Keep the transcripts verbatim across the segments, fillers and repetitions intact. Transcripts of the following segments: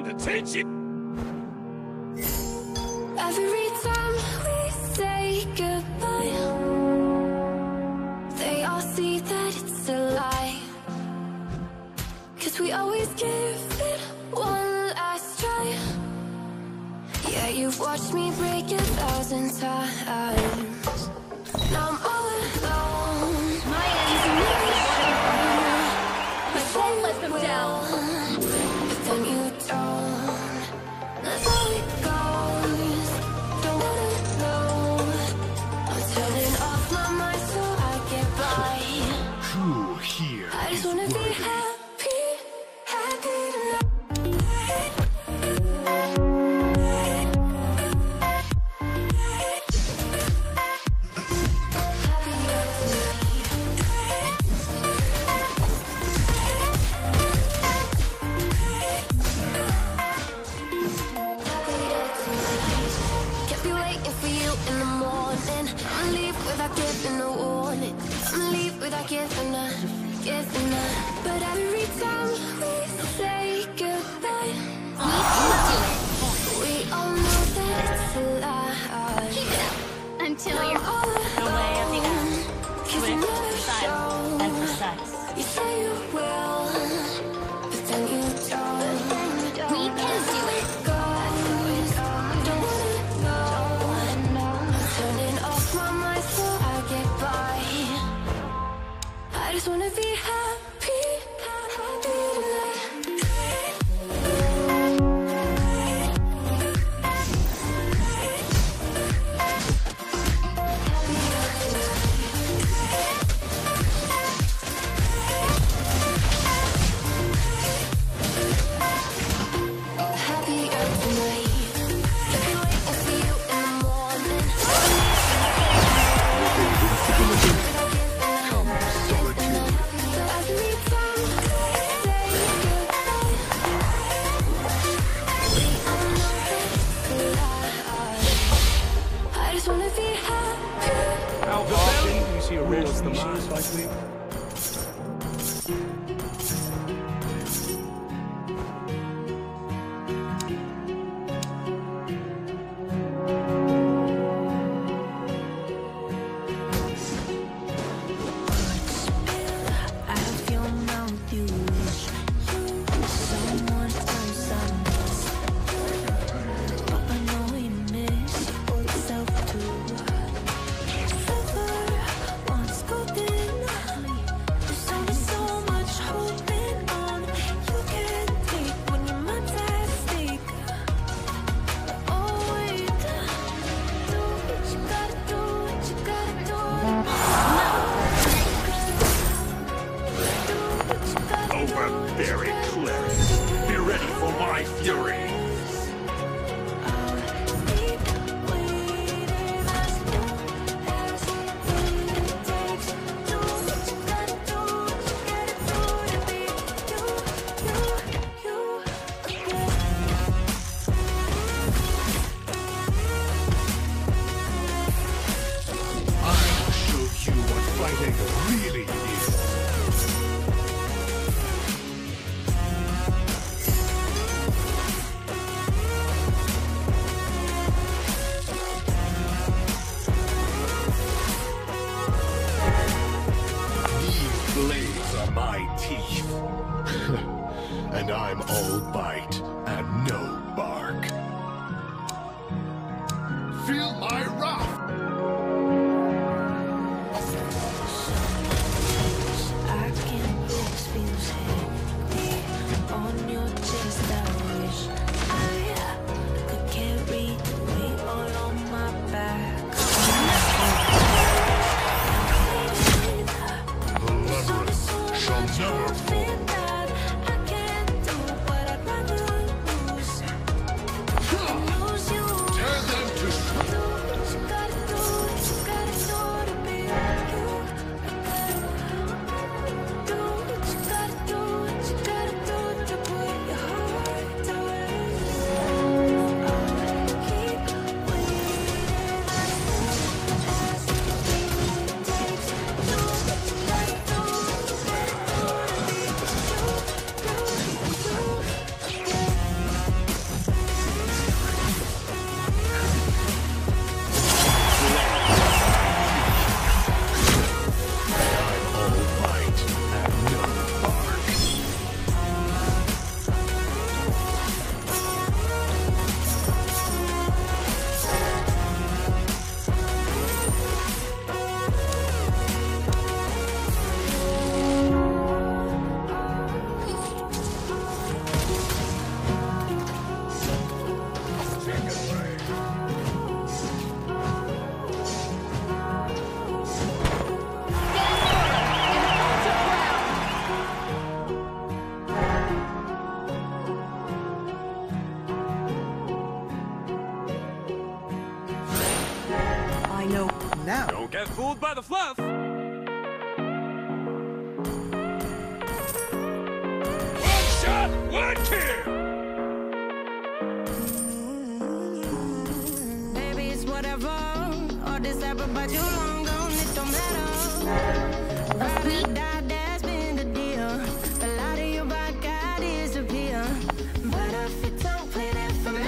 to teach you. Every time we say goodbye, they all see that it's a lie. Cause we always give it one last try. Yeah, you've watched me break a thousand times. Now I'm all alone. My enemies I won't let them down. But then you don't. That's how it goes. Don't wanna know. I'm turning off my mind so I get by. True here I just is wanna be worthy. happy, happy tonight. Can't be waiting for you in the morning. I'ma leave without giving a warning. I'ma leave without giving a, giving a. But every time we say goodbye, we all know that it's a lie. Keep it up until Now you're I'm all the way of the alone. end. 'Cause you Swift, never silent, and show. precise. You say you will, but then you don't. We can do it. Goes, don't wanna know. I'm turning off my mind so I get by. I just wanna be happy, happy tonight. Happier tonight. Can't be waiting for you in the morning. But every time we say goodbye, we all know that it's a lie. I just wanna be happy. How often do you see a rare species like me? Out of your mouth, you wish someone else I miss, but I know you miss yourself too. Silver once golden, there's only so much holding on. You can't take when you're fantastic. Oh wait, do what you gotta do, what you gotta do. Overbearing cleric. Be ready for my fury. I'll show you what fighting really is. These blades are my teeth. And I'm all bite and no bark. Feel my wrath! I can experience heavy on your chest. I wish I could carry the weight all on my back. The labyrinth shall never fall. I can't do what I'd rather lose. Lose you. Tear them to shreds. Fluff, fluff! One shot, one kill! Baby, it's whatever. All this ever, but you long gone, it don't matter. A sweet Die, that's been the deal. A lot of your back, I disappear. But if you don't play that for me,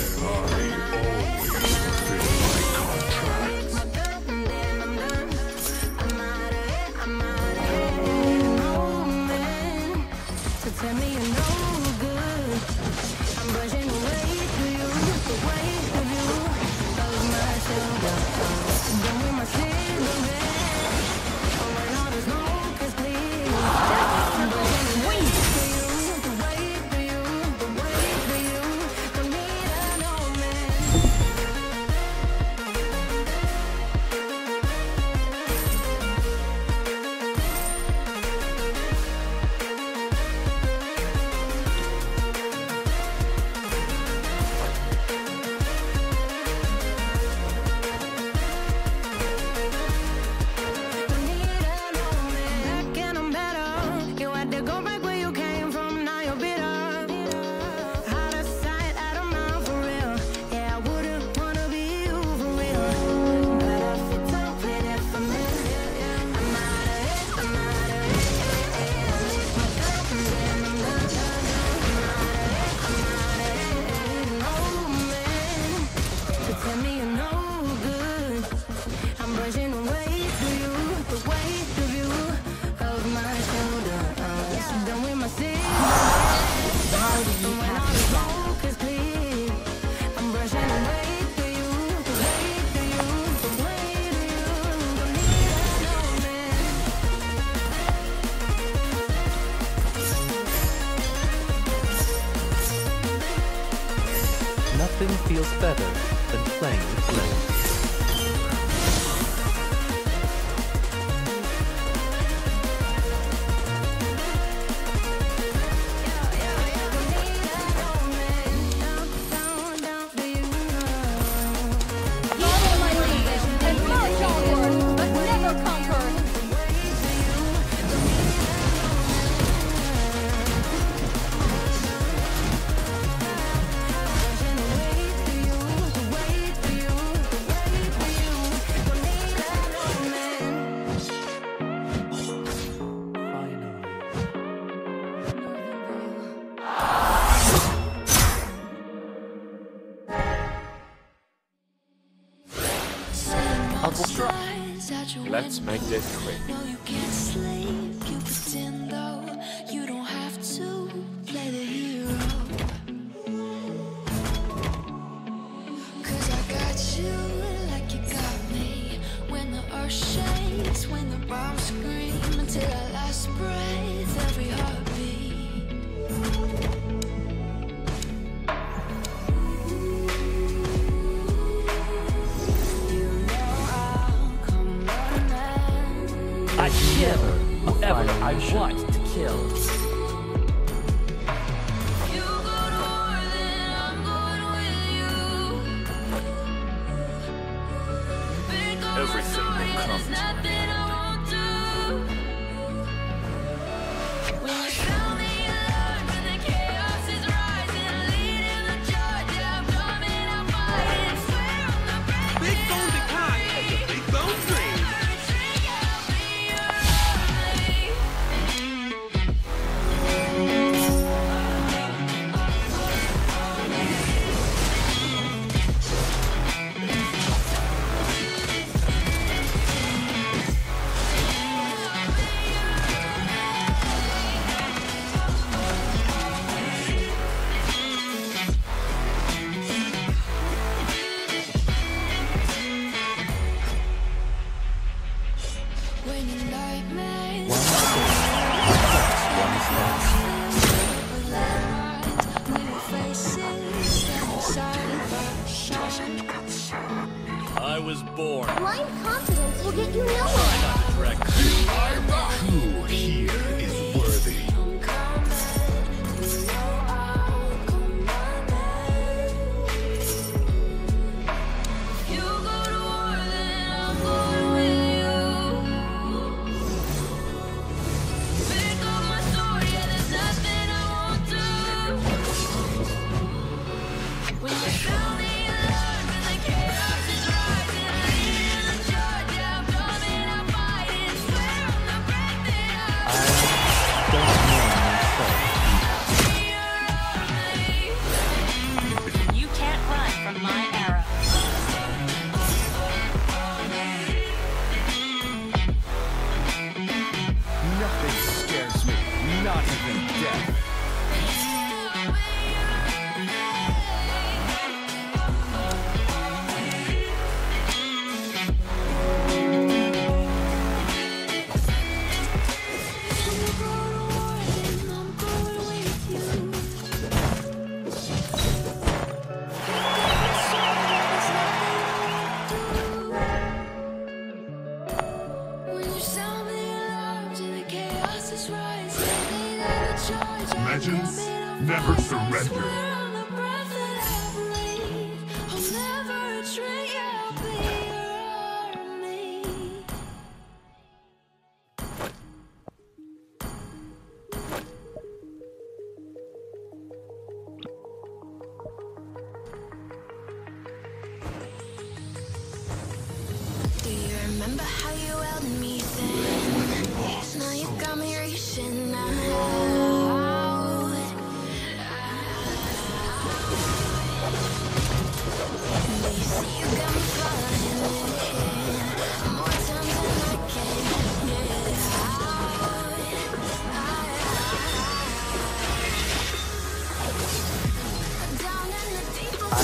tell me you're no good. I'm brushing away through you, the weight of you, of my shoulder. Done with my cigarette. Oh, when all the smoke is clear. I'm brushing away through you, the weight of you, the weight of you. Don't need an old man. Tell me you're no good. I'm brushing away through you, the weight of you, of my shoulder. Uh, done with my cigarette. And when all the smoke is clear, I'm brushing away through you, the weight of you, the weight of you. Don't need an old man. Nothing feels better than playing with flames. Follow my lead and march onward, but never conquer. Let's make this quick. No, you can't sleep. You pretend though you don't have to play the hero. Cause I got you like you got me. When the earth shakes, when the bombs scream, until our last breath, every heartbeat. I shiver whoever I want to kill. You go to war, then I'm going with you. Big on Everything my will story, come there's to an nothing I won't do. When you tell me you learn, when the chaos is rising, leading the charge, yeah, I'm coming, I'm fighting. Swear on the break. Big bone decline of the big bone dream. When your nightmares One step, we were faces standing side by side. I was born. Blind confidence will get you nowhere. Who here is worthy? I'm coming, you know I'll come running. You go to war, then I'm going with you. not even death. Legends never surrender. Do you remember how you held me then? Now you got me reaching out. They say you got me falling in more times than I can get out. Down in the deep of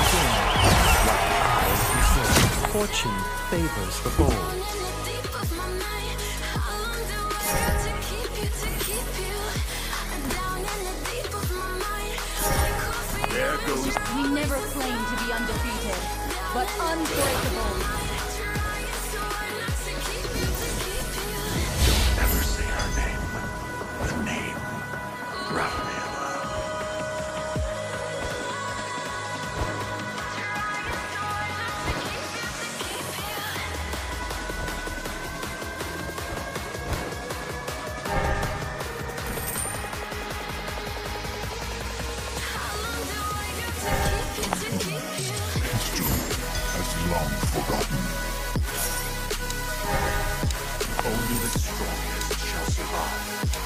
Fortune favors the bold. in the deep of my mind. How long do I got to keep you, to keep you? Down in the deep of my mind. Like coffee. There goes. We never claimed to be undefeated, but unbreakable. Never say her name. The name. Raphael. Has long forgotten. Only the strongest shall survive.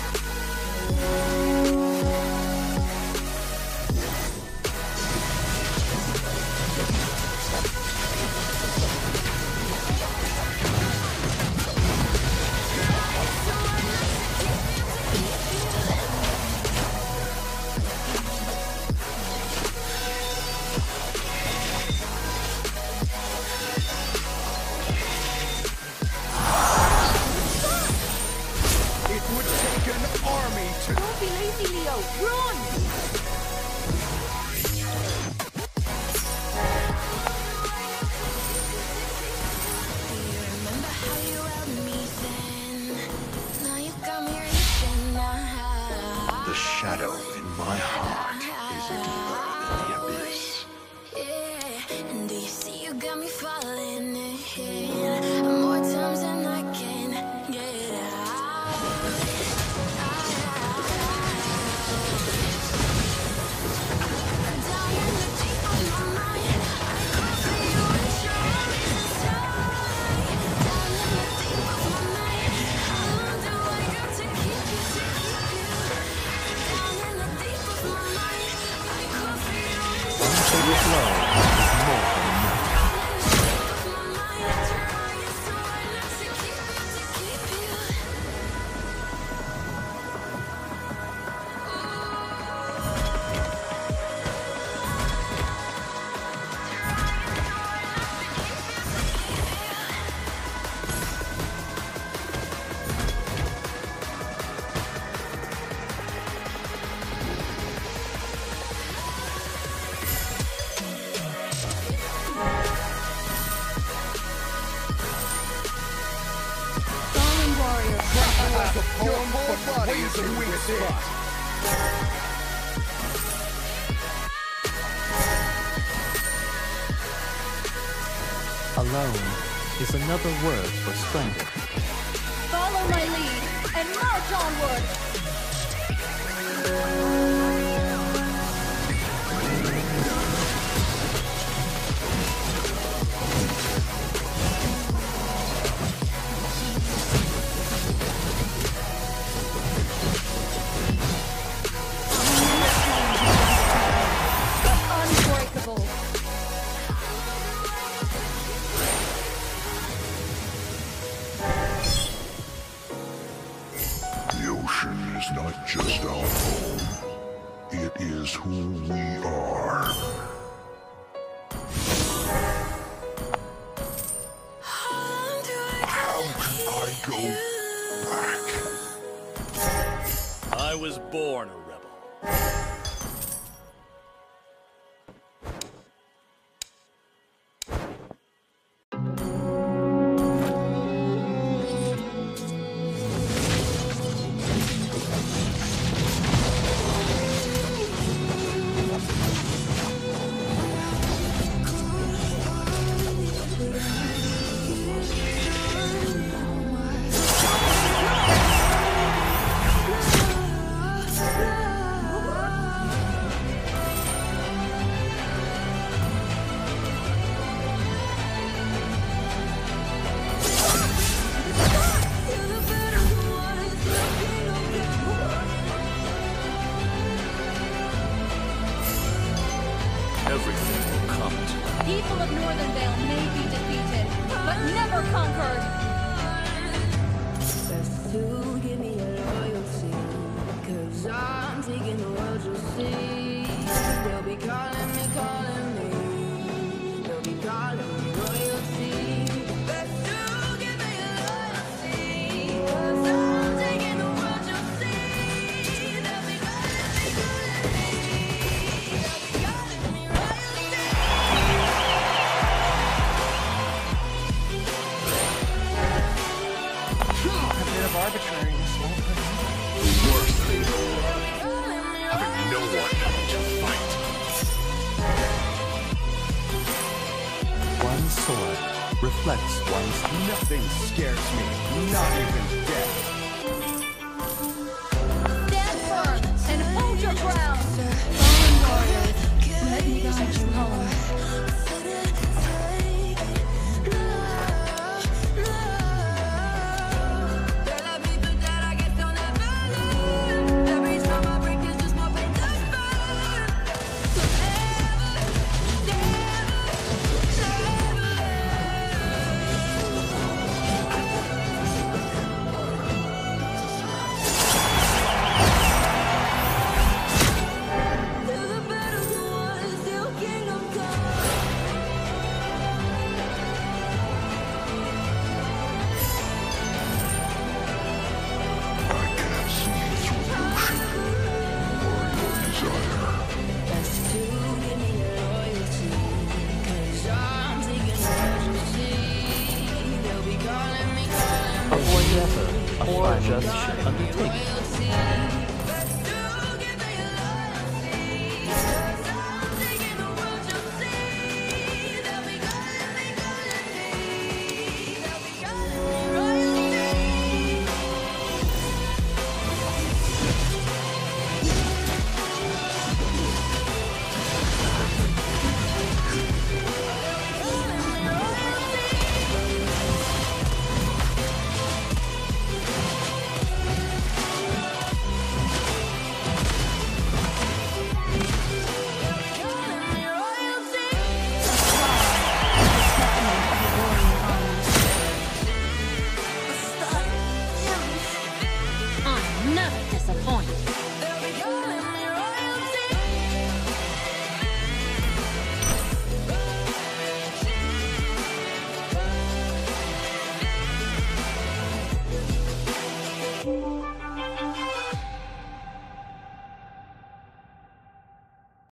It would take an army to... Don't be lazy, Leo. Run! Do you remember how you held me then? Now you got me reaching out. The shadow in my heart is deeper than the abyss. Yeah, and do you see you got me falling in more times than I can get out. Down in the deep of my mind, I call for you and try to die. Down in the deep of my mind, how long do I got to keep you, to keep you? Down in the deep of my mind, I call for you and So with love is more than enough. Fallen warrior. Like a poem, but body is a weak spot. Alone is another word for strength. Follow my lead and march onward. Unbreakable. The ocean is is not just our home. It is who we are. How can I go back? I was born a rebel. Everything will come to People of Northern Vale may be defeated, but never conquered. Best to give me your loyalty, cause I'm taking the world, you'll see. They'll be calling me, calling me. They'll be calling me royalty. Best to give me your loyalty, cause I'm taking the world, you'll see. They'll be calling me, calling me. They'll be calling me royalty. A bit of arbitrariness won't hurt. The worst thing of all, having no one to fight. One sword reflects one's Nothing scares me, not even death. Stand firm and hold your ground. Fallen warriors, let me guide you home. I can't see through emotion or your desire. Best to give me your loyalty, cause I'm taking the world, you'll see. They'll be calling me, calling me avoid effort a fine just should undertake. royalty.